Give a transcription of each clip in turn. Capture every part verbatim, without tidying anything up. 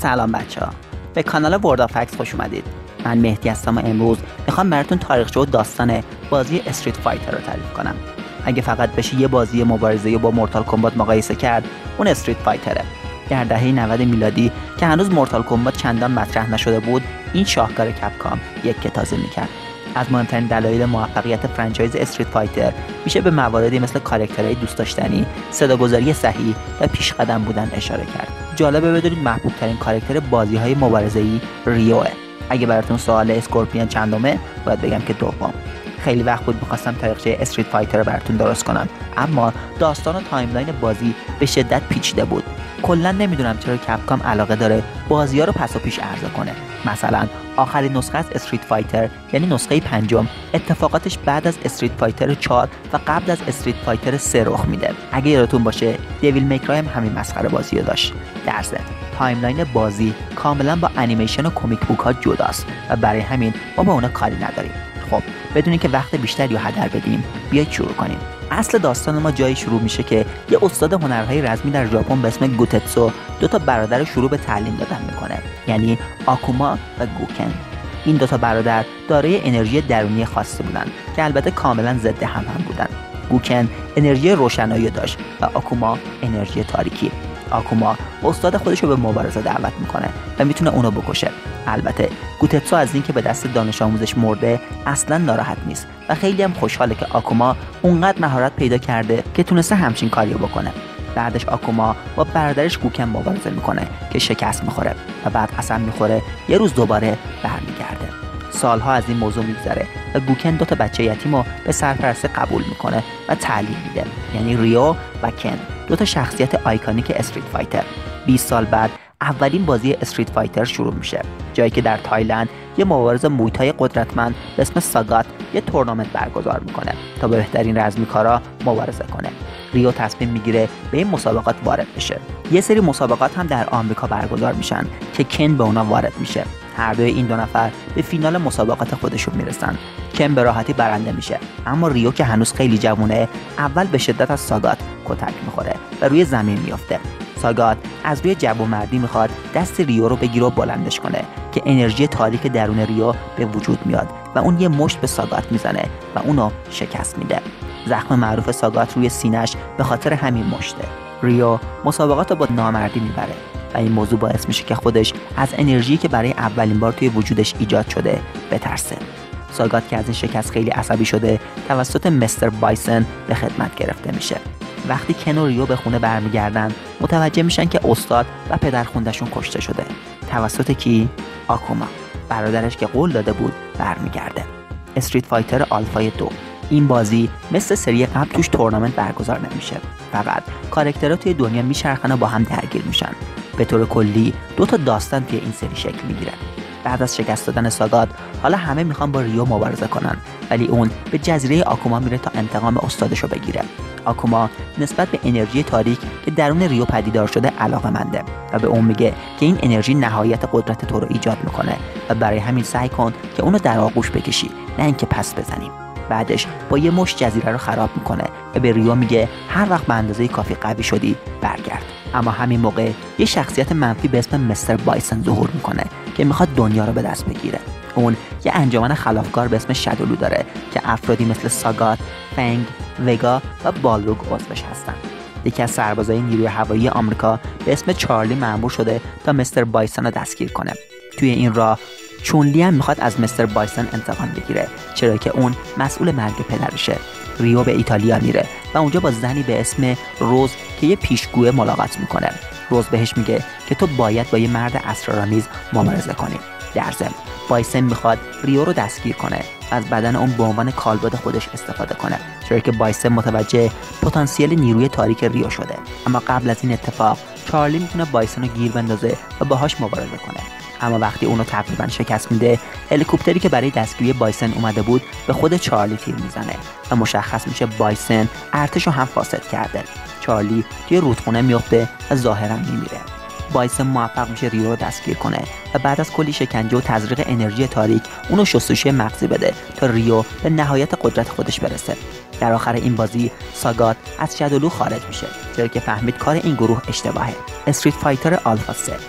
سلام بچه‌ها، به کانال ورد آف فکتس خوش اومدید. من مهدی هستم و امروز میخوام براتون تاریخچه و داستان بازی استریت فایتر رو تعریف کنم. اگه فقط بشه یه بازی مبارزه با مورتال کامبات مقایسه کرد، اون استریت فایتره. در دهه نود میلادی که هنوز مورتال کامبات چندان مطرح نشده بود، این شاهکار کپکام یک که تازه میکرد. از مهمترین دلایل موفقیت فرانچایز استریت فایتر میشه به مواردی مثل کاراکترهای دوست داشتنی، صداگذاری صحیح و پیشقدم بودن اشاره کرد. جالبه بدونید محبوب ترین کاراکتر بازی‌های مبارزه‌ای ریوه. اگه براتون سوال اسکورپیون چندمه، باید بگم که دوم. خیلی وقت بود می‌خواستم تاریخچه استریت فایتر رو براتون درست کنم، اما داستان و تایملاین بازی به شدت پیچیده بود. کلا نمیدونم چرا کپکام علاقه داره بازی‌ها رو پس و پیش عرضه کنه. مثلا آخرین نسخه از استریت فایتر، یعنی نسخه پنجم، اتفاقاتش بعد از استریت فایتر چهار و قبل از استریت فایتر سه رخ میده. اگه یادتون باشه دیویل میکرای هم همین مسخره بازی رو داشت. در ضمن تایملاین بازی کاملا با انیمیشن و کمیک بوک ها جداست و برای همین ما با اونا کاری نداریم. خب بدونین که وقت بیشتری رو هدر بدیم، بیایید شروع کنیم. اصل داستان ما جایی شروع میشه که یه استاد هنرهای رزمی در ژاپن به اسم گوتتسو دو تا برادر شروع به تعلیم دادن میکنه، یعنی آکوما و گوکن. این دو تا برادر دارای انرژی درونی خاصی بودن که البته کاملا ضد هم هم بودن. گوکن انرژی روشنایی داشت و آکوما انرژی تاریکی. آکوما استاد خودش رو به مبارزه دعوت میکنه و میتونه اونو بکشه. البته گوتتسو از اینکه به دست دانش آموزش مرده اصلا ناراحت نیست و خیلی هم خوشحاله که آکوما اونقدر مهارت پیدا کرده که تونسته همچین کاریو بکنه. بعدش آکوما با برادرش گوکن مبارزه میکنه که شکست میخوره و بعد قسم میخوره یه روز دوباره برمیگرده. سالها از این موضوع میگذره و گوکن دو تا بچه یتیم رو به سرپرستی قبول میکنه و تعلیم میده، یعنی ریو و کن، دو تا شخصیت آیکونیک استریت فایتر. بیست سال بعد اولین بازی استریت فایتر شروع میشه، جایی که در تایلند یه مبارز مویتای قدرتمند به اسم ساگات یه تورنمنت برگزار میکنه تا به بهترین رزمیکارا مبارزه کنه. ریو تصمیم میگیره به این مسابقات وارد بشه. یه سری مسابقات هم در آمریکا برگزار میشن که کن به اونا وارد میشه. هر دوی این دو نفر به فینال مسابقات خودشون میرسن. کن به راحتی برنده میشه، اما ریو که هنوز خیلی جوونه اول به شدت از ساگات کتک میخوره و روی زمین میافته. ساگات از روی جوانمردی میخواد دست ریو رو بگیره و بلندش کنه که انرژی تاریک درون ریو به وجود میاد و اون یه مشت به ساگات میزنه و اونو شکست میده. زخم معروف ساگات روی سینه‌اش به خاطر همین مشته. ریو مسابقات رو با نامردی میبره و این موضوع باعث میشه که خودش از انرژی که برای اولین بار توی وجودش ایجاد شده بترسه. ساگات که از این شکست خیلی عصبی شده توسط مستر بایسن به خدمت گرفته میشه. وقتی کن و ریو به خونه برمیگردن متوجه میشن که استاد و پدرخونده‌شون کشته شده. توسط کی؟ آکوما، برادرش که قول داده بود برمیگرده. استریت فایتر آلفای دو. این بازی مثل سری قبل توش تورنمنت برگزار نمیشه، فقط کاراکترها توی دنیا میچرخن و با هم درگیر میشن. به طور کلی دو تا داستان توی این سری شکل میگیره. بعد از شکست دادن ساگات حالا همه میخوان با ریو مبارزه کنن، ولی اون به جزیره آکوما میره تا انتقام استادشو بگیره. آکوما نسبت به انرژی تاریک که درون ریو پدیدار شده علاقه‌منده و به اون میگه که این انرژی نهایت قدرت تو رو ایجاد میکنه و برای همین سعی کن که اونو در آغوش بکشی، نه اینکه پس بزنیم. بعدش با یه مشت جزیره رو خراب میکنه و به ریو میگه هر وقت به اندازه کافی قوی شدی برگرد. اما همین موقع یه شخصیت منفی به اسم مستر بایسن ظهور میکنه که میخواد دنیا رو به دست بگیره. اون یه انجمن خلافکار به اسم شادولو داره که افرادی مثل ساگات، فنگ، وگا و بالروگ عضوش هستن. یکی از سربازای نیروی هوایی آمریکا به اسم چارلی مأمور شده تا مستر بایسن رو دستگیر کنه. توی این راه چونلی هم میخواد از مستر بایسن انتقام بگیره، چرا که اون مسئول مرگ پدرشه. ریو به ایتالیا میره و اونجا با زنی به اسم روز که یه پیشگویه ملاقات میکنه. روز بهش میگه که تو باید با یه مرد اسرارآمیز مبارزه کنی. در ضمن بایسن میخواد ریو رو دستگیر کنه و از بدن اون به عنوان کالبد خودش استفاده کنه، چرا که بایسن متوجه پتانسیل نیروی تاریک ریو شده. اما قبل از این اتفاق چارلی میتونه بایسن رو گیر بندازه و باهاش مبارزه کنه. اما وقتی اونو تقریبا شکست میده، هلیکوپتری که برای دستگیری بایسن اومده بود به خود چارلی تیر میزنه و مشخص میشه بایسن ارتشو هم فاسد کرده. چارلی توی رودخونه میفته و ظاهرا میمیره. بایسن موفق میشه ریو رو دستگیر کنه و بعد از کلی شکنجه و تزریق انرژی تاریک اونو شستشوی مغزی بده تا ریو به نهایت قدرت خودش برسه. در آخر این بازی ساگات از شادولو خارج میشه، چرا که فهمید کار این گروه اشتباهه. استریت فایتر آلفا سه.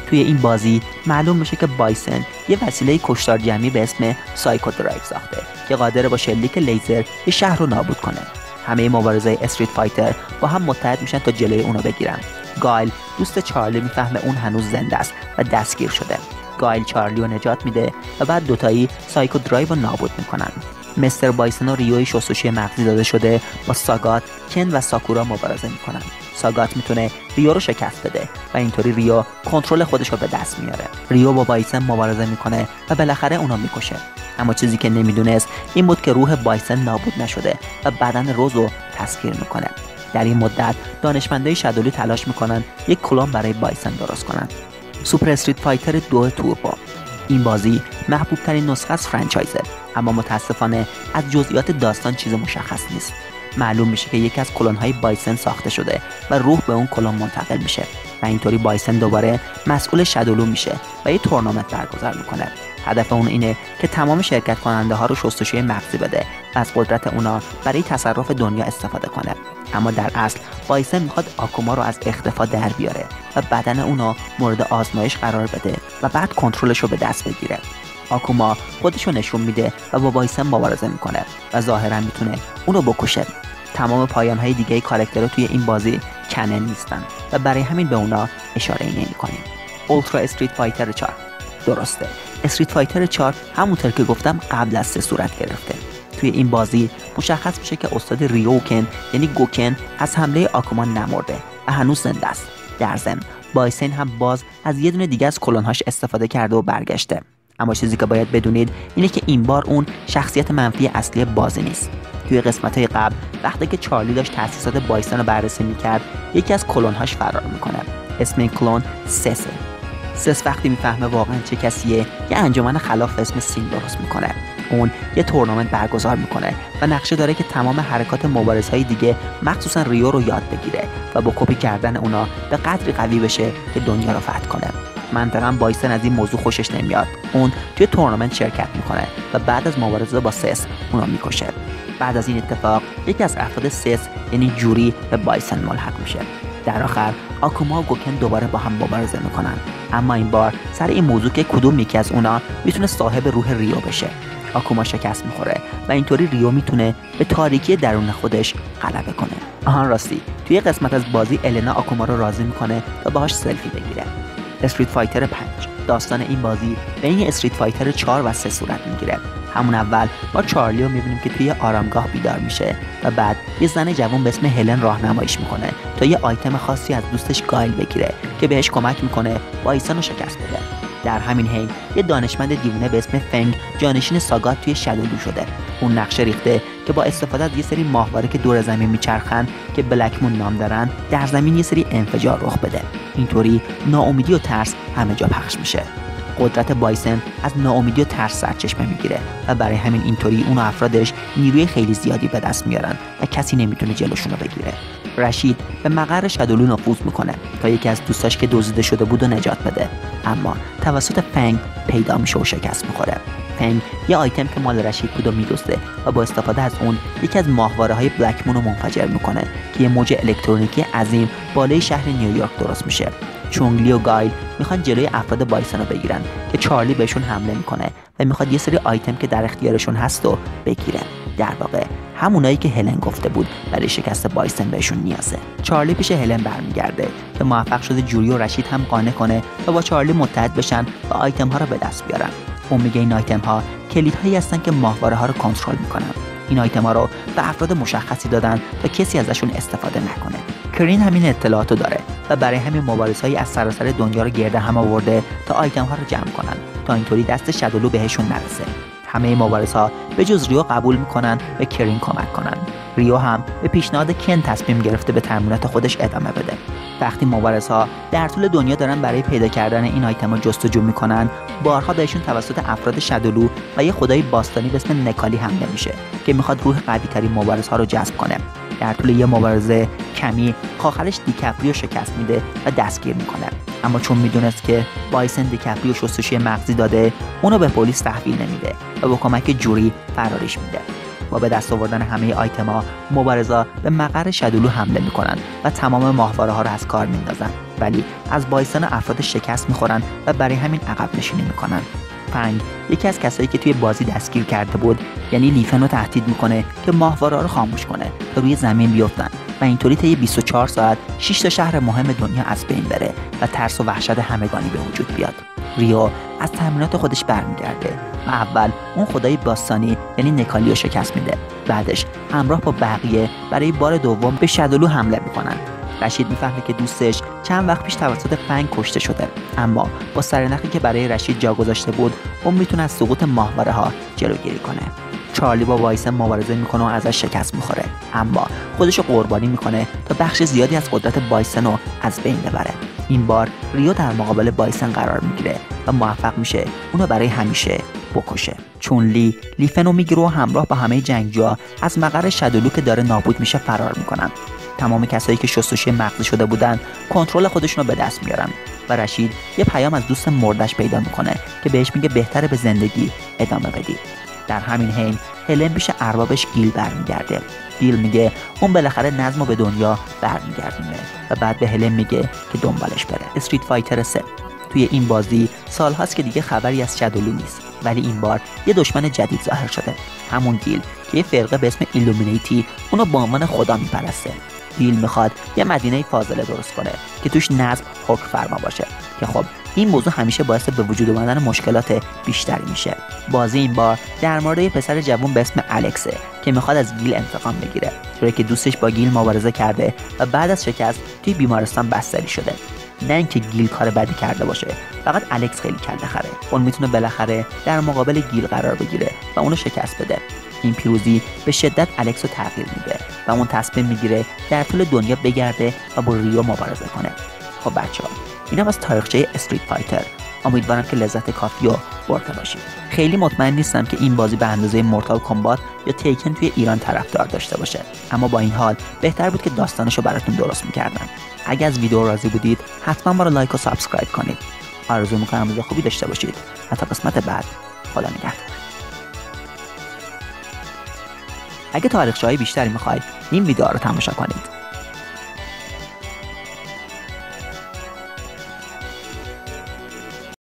توی این بازی معلوم میشه که بایسن یه وسیله کشتار جمعی به اسم سایکو درایو ساخته که قادره با شلیک لیزر یه شهر رو نابود کنه. همه مبارزای استریت فایتر با هم متحد میشن تا جلوی اونو بگیرن. گایل دوست چارلی میفهمه اون هنوز زنده است و دستگیر شده. گایل چارلی رو نجات میده و بعد دوتایی سایکو درایو رو نابود میکنن. مستر بایسن و ریوی شستشوی مغزی داده شده با ساگات، کن و ساکورا مبارزه میکنن. ساگات میتونه ریو رو شکست بده و اینطوری ریو کنترل خودش رو به دست میاره. ریو با بایسن مبارزه میکنه و بالاخره اونو میکشه. اما چیزی که نمیدونست این بود که روح بایسن نابود نشده و بدن روز رو تسخیر میکنه. در این مدت دانشمندای شادولو تلاش میکنن یک کلون برای بایسن درست کنن. سوپر استریت فایتر دو توربو. این بازی محبوب ترین نسخه از فرانچایزه، اما متاسفانه از جزئیات داستان چیز مشخص نیست. معلوم میشه که یکی از کلون‌های بایسن ساخته شده و روح به اون کلون منتقل میشه و اینطوری بایسن دوباره مسئول شادولو میشه و یه تورنمنت برگزار میکنه. هدف اون اینه که تمام شرکت کننده ها رو شستشوی مغزی بده و از قدرت اونا برای تصرف دنیا استفاده کنه. اما در اصل بایسن میخواد آکوما رو از اختفا در بیاره و بدن اونا مورد آزمایش قرار بده و بعد کنترلش رو به دست بگیره. آکوما خودش رو نشون میده و با بایسن مبارزه میکنه و ظاهرا میتونه اونو بکشه. تمام پایان‌های دیگه کاراکترها توی این بازی کنن نیستن و برای همین به اونا اشاره نمی‌کنیم. اولترا استریت فایتر چهار. درسته، استریت فایتر چهار همونطور که گفتم قبل از سه صورت گرفته. توی این بازی مشخص میشه که استاد ریوکن یعنی گوکن از حمله آکوما نمرده و هنوز زنده است. در ضمن بایسن هم باز از یه دونه دیگه از کلون‌هاش استفاده کرده و برگشته. اما چیزی که باید بدونید اینه که این بار اون شخصیت منفی اصلی بازی نیست. توی قسمت‌های قبل وقتی که چارلی داشت تأسیسات بایسن رو بررسی می‌کرد، یکی از کلون‌هاش فرار می‌کنه. اسم این کلون سسه. سس وقتی میفهمه واقعا چه کسیه، یه انجمن خلاف اسم سین درست می‌کنه. اون یه تورنمنت برگزار می‌کنه و نقشه داره که تمام حرکات مبارزهای دیگه مخصوصا ریو رو یاد بگیره و با کپی کردن اونا به قدری قوی بشه که دنیا رو فتح کنه. منطقاً بایسن از این موضوع خوشش نمیاد. اون توی تورنمنت شرکت میکنه و بعد از مبارزه با سس اونو میکشه. بعد از این اتفاق یکی از افراد سس یعنی جوری به بایسن ملحق میشه. در آخر آکوما و گوکن دوباره با هم مبارزه میکنن، اما این بار سر این موضوع که کدوم یکی از اونا میتونه صاحب روح ریو بشه. آکوما شکست میخوره و اینطوری ریو میتونه به تاریکی درون خودش غلبه کنه. آهان راستی، توی قسمت از بازی النا آکوما رو راضی میکنه تا باهاش سلفی بگیره. استریت فایتر پنج. داستان این بازی بین استریت فایتر چهار و سه صورت میگیره. همون اول ما چارلی رو میبینیم که توی آرامگاه بیدار میشه و بعد یه زن جوان به اسم هلن راهنماییش میکنه تا یه آیتم خاصی از دوستش گایل بگیره که بهش کمک میکنه بایسن رو شکست بده. در همین حین یه دانشمند دیوونه به اسم فنگ جانشین ساگات توی شادولو شده. اون نقشه ریخته که با استفاده از یه سری ماهواره که دور زمین میچرخن که بلکمون نام دارن، در زمین یه سری انفجار رخ بده. اینطوری ناامیدی و ترس همه جا پخش میشه. قدرت بایسن از ناامیدی و ترس سرچشمه میگیره و برای همین اینطوری اون و افرادش نیروی خیلی زیادی به دست میارن و کسی نمیتونه جلوشون رو بگیره. رشید به مقر شادولو نفوذ میکنه تا یکی از دوستاش که دزدیده شده بود و نجات بده، اما توسط فنگ پیدا میشه و شکست میخوره. فنگ یه آیتم که مال رشید بود و میدزده و با استفاده از اون یکی از ماهواره‌های بلکمون رو منفجر میکنه که یه موج الکترونیکی عظیم بالای شهر نیویورک درست میشه. چونگلی و گایل میخوان جلوی افراد بایسن رو بگیرن که چارلی بهشون حمله میکنه و میخواد یه سری آیتم که در اختیارشون هست و بگیره. در واقع همونایی که هلن گفته بود برای شکست بایسن بهشون نیازه. چارلی پیش هلن برمیگرده که موفق شده جوری و رشید هم قانع کنه تا با چارلی متحد بشن و آیتم ها رو به دست بیارن. اون میگه این آیتم ها کلیدهایی هستن که ماهواره ها رو کنترل میکنن. این آیتم ها رو به افراد مشخصی دادن تا کسی ازشون استفاده نکنه. کرین همین اطلاعاتو داره و برای همین مبارزهایی از سراسر دنیا رو گرد هم آورده تا آیتم ها رو جمع کنن تا اینطوری دست شادولو بهشون نرسه. همه مبارزها به جز ریو قبول میکنن و کرین کمک کنن. ریو هم به پیشنهاد کن تصمیم گرفته به تمرینات خودش ادامه بده. وقتی مبارزها در طول دنیا دارن برای پیدا کردن این آیتم‌ها جستجو میکنن، بارها بهشون توسط افراد شادولو و یه خدای باستانی به اسم نکالی حمله میشه که میخواد روح قوی‌ترین مبارزها رو جذب کنه. در طول یه مبارزه کمی خواهرش دیکاپریو شکست میده و دستگیر میکنه، اما چون میدونست که بایسن دیکاپریو شستشوی مغزی داده، اونو به پلیس تحویل نمیده و با کمک جوری فراریش میده. با به دست آوردن همه آیتما، مبارزا به مقر شادولو حمله میکنن و تمام ماهواره ها رو از کار میندازن. ولی از بایسون افراد شکست میخورن و برای همین عقب نشینی میکنن. پنج یکی از کسایی که توی بازی دستگیر کرده بود یعنی لیفن رو تهدید میکنه که ماهواره‌ها رو خاموش کنه تا روی زمین بیفتن و اینطوری طی بیست و چهار ساعت شش تا شهر مهم دنیا از بین بره و ترس و وحشت همگانی به وجود بیاد. ریو از تمرینات خودش برمیگرده و اول اون خدای باستانی یعنی نکالی رو شکست میده. بعدش همراه با بقیه برای بار دوم به شادولو حمله میکنن. رشید میفهمه که دوستش چند وقت پیش توسط فنگ کشته شده، اما با سرنخی که برای رشید جا گذاشته بود اون میتونه از سقوط ماهواره ها جلوگیری کنه. چارلی با وایسن مبارزه میکنه و ازش شکست میخوره، اما خودشو قربانی میکنه تا بخش زیادی از قدرت بایسن رو از بین ببره. این بار ریو در مقابل بایسن قرار میگیره و موفق میشه اونو برای همیشه بکشه. چون لی لیفن رو میگیره و همراه با همه جنگجوها از مقر شادولو که داره نابود میشه فرار میکنن. تمام کسایی که شستشوی مغزی شده بودن کنترل خودشون رو به دست میارن و رشید یه پیام از دوست مردش پیدا میکنه که بهش میگه بهتره به زندگی ادامه بدی. در همین حین هلن پیش اربابش گیل برمیگرده. گیل میگه اون بالاخره نظم رو به دنیا برمیگردونه و بعد به هلن میگه که دنبالش بره. استریت فایتر سه. توی این بازی سالهاست که دیگه خبری از شادولو نیست، ولی این بار یه دشمن جدید ظاهر شده، همون گیل که یه فرقه به اسم ایلومینیتی اونو به عنوان خدا میپرسته. گیل میخواد یه مدینه فاضله درست کنه که توش نظم حکم فرما باشه که خب این موضوع همیشه باعث به وجود اومدن مشکلات بیشتری میشه. بازی این بار در مورد یه پسر جوون به اسم الکسه که میخواد از گیل انتقام بگیره، چون که دوستش با گیل مبارزه کرده و بعد از شکست توی بیمارستان بستری شده. نه اینکه گیل کار بدی کرده باشه، فقط الکس خیلی کله خره. اون میتونه بالاخره در مقابل گیل قرار بگیره و اونو شکست بده. این پیروزی به شدت الکس رو تغییر میده و اون تصمیم میگیره در طول دنیا بگرده و با ریو مبارزه کنه. خب بچه‌ها، اینم از تاریخچه استریت فایتر. امیدوارم که لذت کافی رو برده باشید. خیلی مطمئن نیستم که این بازی به اندازه مورتال کامبات یا تیکن توی ایران طرفدار داشته باشه، اما با این حال بهتر بود که داستانشو براتون درست میکردم. اگه از ویدیو راضی بودید حتما ما رو لایک و سابسکرایب کنید. آرزو میکنم روز خوبی داشته باشید. تا قسمت بعد، خدا نگهدار. اگه تاریخچه‌های بیشتری میخواید این ویدیو رو تماشا کنید.